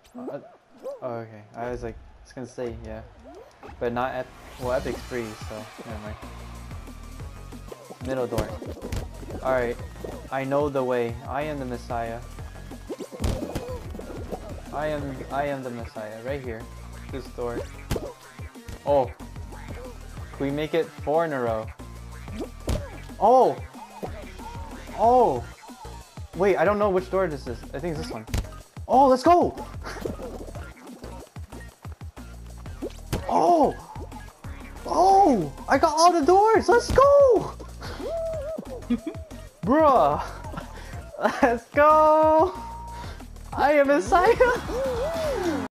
Oh, okay. I was like, just gonna say, yeah. But not at, well, Epic's free, so never mind. Middle door. Alright. I know the way. I am the Messiah. I am the Messiah. Right here. This door. Oh. Can we make it 4 in a row? Oh! Oh! Wait, I don't know which door this is. I think it's this one. Oh, let's go! Oh! Oh! I got all the doors! Let's go! Bruh! Let's go! I am Messiah!